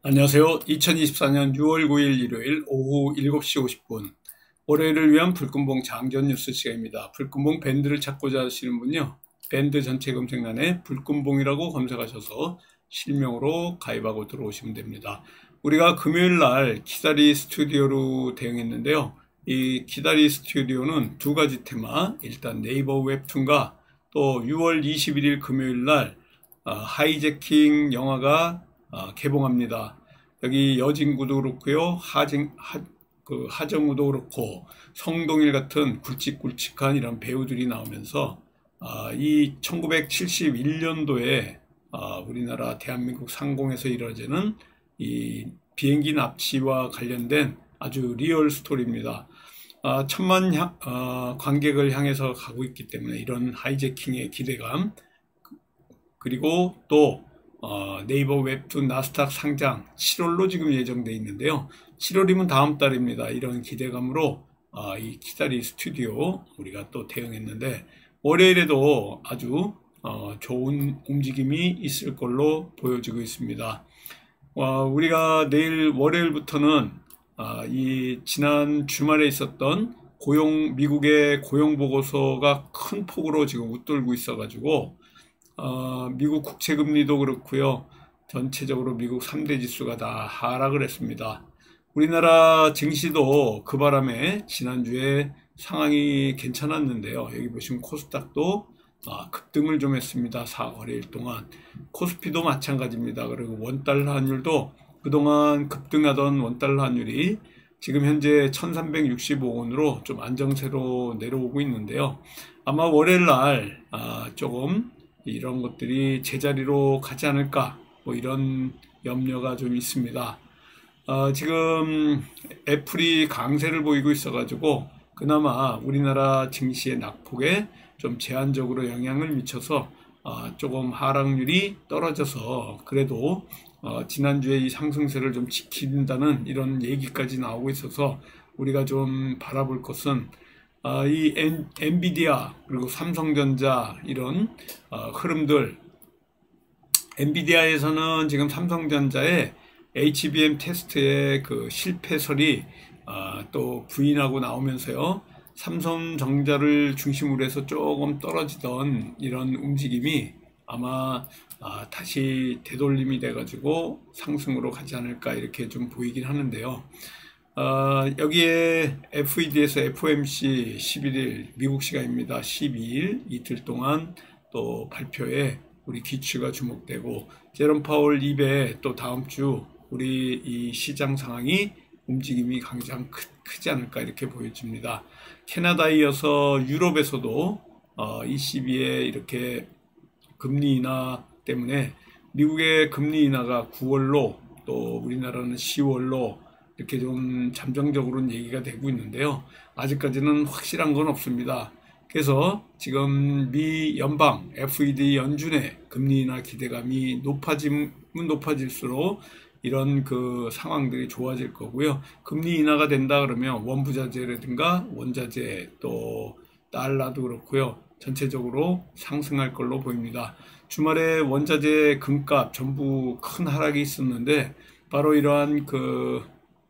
안녕하세요. 2024년 6월 9일 일요일 오후 7시 50분 월요일을 위한 불금봉 장전 뉴스 시간입니다. 불금봉 밴드를 찾고자 하시는 분요, 밴드 전체 검색란에 불금봉이라고 검색하셔서 실명으로 가입하고 들어오시면 됩니다. 우리가 금요일 날 키다리 스튜디오로 대응했는데요. 이 키다리 스튜디오는 두 가지 테마, 일단 네이버 웹툰과 또 6월 21일 금요일 날 하이제킹 영화가 개봉합니다. 여기 여진구도 그렇고요, 하정우도 그렇고 성동일 같은 굵직굵직한 이런 배우들이 나오면서 이 1971년도에 우리나라 대한민국 상공에서 이루어지는 이 비행기 납치와 관련된 아주 리얼 스토리입니다. 천만 관객을 향해서 가고 있기 때문에 이런 하이제킹의 기대감, 그리고 또 네이버 웹툰 나스닥 상장 7월로 지금 예정되어 있는데요. 7월이면 다음 달입니다. 이런 기대감으로 이 키다리 스튜디오 우리가 또 대응했는데, 월요일에도 아주 좋은 움직임이 있을 걸로 보여지고 있습니다. 우리가 내일 월요일부터는 이 지난 주말에 있었던 미국의 고용 보고서가 큰 폭으로 지금 웃돌고 있어가지고 미국 국채금리도 그렇고요, 전체적으로 미국 3대 지수가 다 하락을 했습니다. 우리나라 증시도 그 바람에 지난주에 상황이 괜찮았는데요. 여기 보시면 코스닥도 급등을 좀 했습니다. 4거래일 동안. 코스피도 마찬가지입니다. 그리고 원달러 환율도 그동안 급등하던 원달러 환율이 지금 현재 1365원으로 좀 안정세로 내려오고 있는데요. 아마 월요일 날 조금 이런 것들이 제자리로 가지 않을까, 뭐 이런 염려가 좀 있습니다. 지금 애플이 강세를 보이고 있어가지고 그나마 우리나라 증시의 낙폭에 좀 제한적으로 영향을 미쳐서 조금 하락률이 떨어져서, 그래도 지난주에 이 상승세를 좀 지킨다는 이런 얘기까지 나오고 있어서 우리가 좀 바라볼 것은 이 엔비디아 그리고 삼성전자 이런 흐름들. 엔비디아에서는 지금 삼성전자의 HBM 테스트의 그 실패설이 또 부인하고 나오면서요, 삼성전자를 중심으로 해서 조금 떨어지던 이런 움직임이 아마 다시 되돌림이 돼가지고 상승으로 가지 않을까, 이렇게 좀 보이긴 하는데요. 여기에 FED에서 FOMC 11일 미국 시간입니다. 12일 이틀 동안 또 발표에 우리 기추가 주목되고, 제롬 파월 입에 또 다음 주 우리 이 시장 상황이 움직임이 가장 크지 않을까, 이렇게 보여집니다. 캐나다에 이어서 유럽에서도 ECB의 이렇게 금리 인하 때문에 미국의 금리 인하가 9월로 또 우리나라는 10월로 이렇게 좀 잠정적으로는 얘기가 되고 있는데요. 아직까지는 확실한 건 없습니다. 그래서 지금 미 연방 FED 연준의 금리 인하 기대감이 높아지면 높아질수록 이런 그 상황들이 좋아질 거고요. 금리 인하가 된다 그러면 원부자재라든가 원자재 또 달러도 그렇고요, 전체적으로 상승할 걸로 보입니다. 주말에 원자재 금값 전부 큰 하락이 있었는데, 바로 이러한 그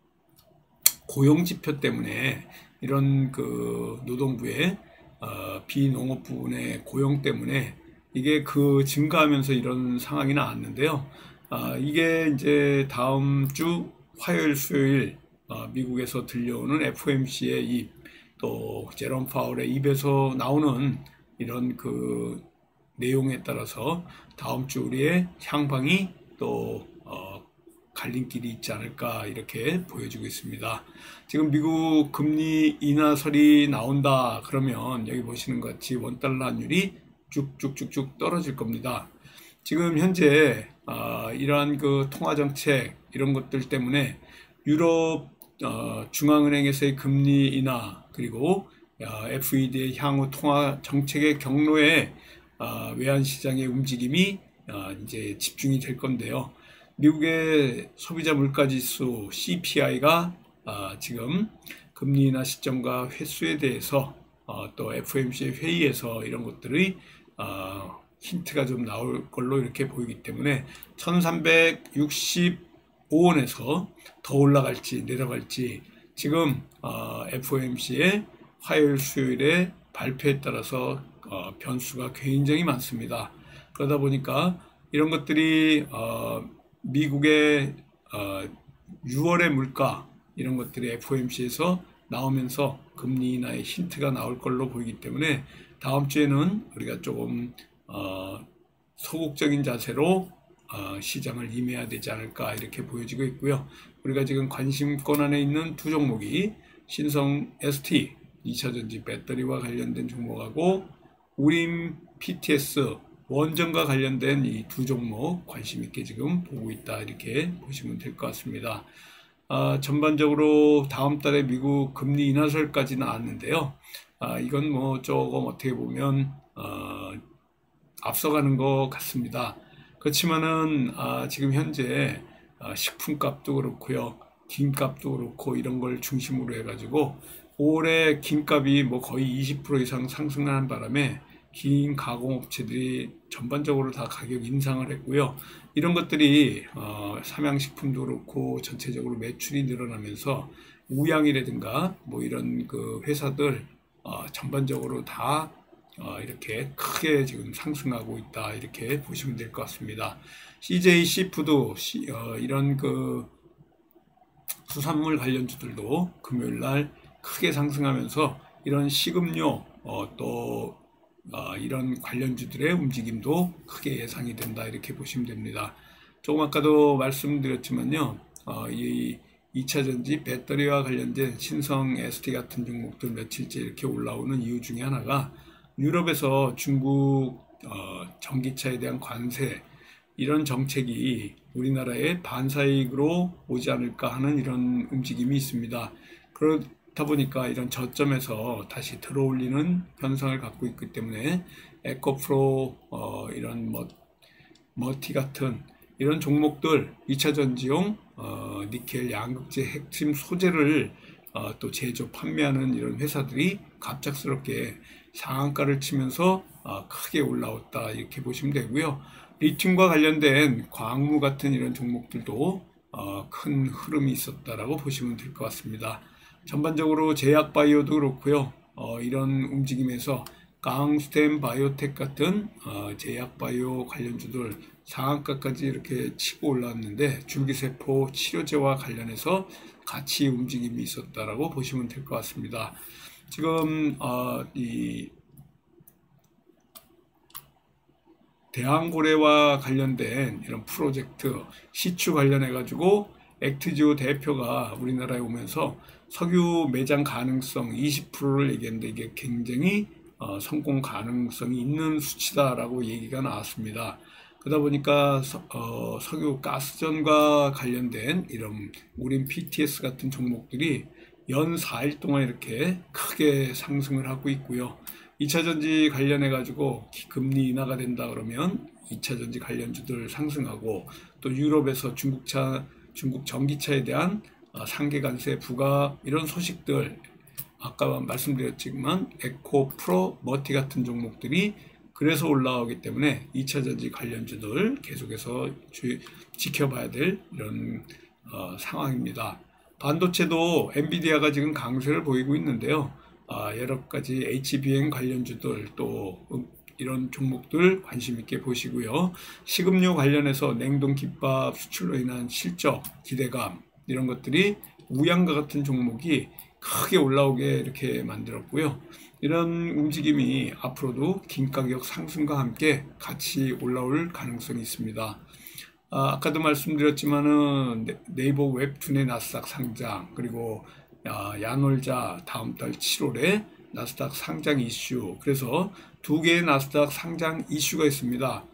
고용 지표 때문에, 이런 그 노동부의 비농업 부분의 고용 때문에 이게 그 증가하면서 이런 상황이 나왔는데요. 이게 이제 다음 주 화요일, 수요일 미국에서 들려오는 FOMC의 입, 또 제롬 파월의 입에서 나오는 이런 그 내용에 따라서 다음 주 우리의 향방이 또 갈림길이 있지 않을까, 이렇게 보여지고 있습니다. 지금 미국 금리 인하설이 나온다 그러면 여기 보시는 것 같이 원달러 환율이 쭉쭉쭉쭉 떨어질 겁니다. 지금 현재 이러한 그 통화 정책 이런 것들 때문에 유럽 중앙은행에서의 금리 인하, 그리고 FED의 향후 통화 정책의 경로에 외환시장의 움직임이 이제 집중이 될 건데요. 미국의 소비자 물가지수 CPI가 지금 금리 인하 시점과 횟수에 대해서 또 FOMC 회의에서 이런 것들이 힌트가 좀 나올 걸로 이렇게 보이기 때문에 1365 5원에서 더 올라갈지 내려갈지 지금 FOMC의 화요일 수요일에 발표에 따라서 변수가 굉장히 많습니다. 그러다 보니까 이런 것들이 미국의 6월의 물가 이런 것들이 FOMC에서 나오면서 금리 인하의 힌트가 나올 걸로 보이기 때문에 다음 주에는 우리가 조금 소극적인 자세로 시장을 임해야 되지 않을까 이렇게 보여지고 있고요. 우리가 지금 관심권 안에 있는 두 종목이 신성 ST 2차전지 배터리와 관련된 종목하고 우림 PTS 원전과 관련된 이 두 종목 관심 있게 지금 보고 있다 이렇게 보시면 될 것 같습니다. 전반적으로 다음 달에 미국 금리 인하설까지 나왔는데요. 이건 뭐 조금 어떻게 보면 앞서가는 것 같습니다. 그렇지만은 지금 현재 식품값도 그렇고요, 김값도 그렇고 이런 걸 중심으로 해가지고 5월에 김값이 뭐 거의 20% 이상 상승하는 바람에 긴 가공업체들이 전반적으로 다 가격 인상을 했고요. 이런 것들이 삼양식품도 그렇고 전체적으로 매출이 늘어나면서 우양이라든가 뭐 이런 그 회사들 전반적으로 다 이렇게 크게 지금 상승하고 있다 이렇게 보시면 될 것 같습니다. CJ 시푸드 이런 그 수산물 관련주들도 금요일 날 크게 상승하면서 이런 식음료 또 이런 관련주들의 움직임도 크게 예상이 된다 이렇게 보시면 됩니다. 조금 아까도 말씀드렸지만요, 이 2차전지 배터리와 관련된 신성 ST 같은 종목들 며칠째 이렇게 올라오는 이유 중에 하나가 유럽에서 중국 전기차에 대한 관세 이런 정책이 우리나라에 반사이익으로 오지 않을까 하는 이런 움직임이 있습니다. 그렇다 보니까 이런 저점에서 다시 들어올리는 현상을 갖고 있기 때문에 에코프로 이런 머티 같은 이런 종목들 2차 전지용 니켈 양극재 핵심 소재를 또 제조 판매하는 이런 회사들이 갑작스럽게 상한가를 치면서 크게 올라왔다 이렇게 보시면 되고요. 리튬과 관련된 광무 같은 이런 종목들도 큰 흐름이 있었다라고 보시면 될 것 같습니다. 전반적으로 제약바이오도 그렇고요. 이런 움직임에서 강스템 바이오텍 같은 제약바이오 관련주들 상한가까지 이렇게 치고 올라왔는데 줄기세포 치료제와 관련해서 같이 움직임이 있었다라고 보시면 될 것 같습니다. 지금 이 대왕고래와 관련된 이런 프로젝트 시추 관련해 가지고 액트지오 대표가 우리나라에 오면서 석유 매장 가능성 20%를 얘기했는데 이게 굉장히 성공 가능성이 있는 수치다라고 얘기가 나왔습니다. 그러다 보니까 석유 가스전과 관련된 이런 우림 PTS 같은 종목들이 연 4일 동안 이렇게 크게 상승을 하고 있고요. 2차전지 관련해 가지고 금리 인하가 된다 그러면 2차전지 관련주들 상승하고 또 유럽에서 중국 전기차에 대한 상계 관세 부과 이런 소식들 아까 말씀드렸지만 에코프로 머티 같은 종목들이 그래서 올라오기 때문에 2차전지 관련주들 계속해서 지켜봐야 될 이런 상황입니다. 반도체도 엔비디아가 지금 강세를 보이고 있는데요. 여러 가지 HBM 관련주들 또 이런 종목들 관심 있게 보시고요. 식음료 관련해서 냉동 김밥 수출로 인한 실적 기대감 이런 것들이 우양과 같은 종목이 크게 올라오게 이렇게 만들었고요. 이런 움직임이 앞으로도 김가격 상승과 함께 같이 올라올 가능성이 있습니다. 아까도 말씀드렸지만은 네이버 웹툰의 나스닥 상장 그리고 야놀자 다음 달 7월에 나스닥 상장 이슈 그래서 두 개의 나스닥 상장 이슈가 있습니다.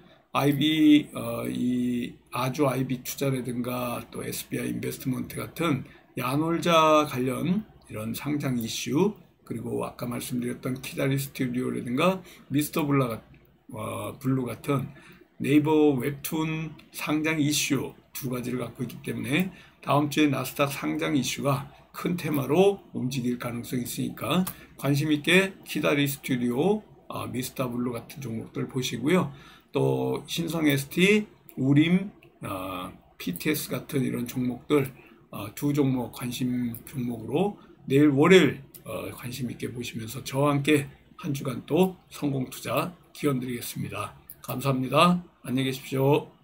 이 아주 IB 투자라든가 또 SBI 인베스트먼트 같은 야놀자 관련 이런 상장 이슈 그리고 아까 말씀드렸던 키다리 스튜디오라든가 미스터 블루 같은 네이버 웹툰 상장 이슈 두 가지를 갖고 있기 때문에 다음 주에 나스닥 상장 이슈가 큰 테마로 움직일 가능성이 있으니까 관심 있게 키다리 스튜디오, 미스터 블루 같은 종목들 보시고요. 또 신성 ST, 우림, PTS 같은 이런 종목들 두 종목 관심 종목으로 내일 월요일 관심 있게 보시면서 저와 함께 한 주간 또 성공 투자 기원 드리겠습니다. 감사합니다. 안녕히 계십시오.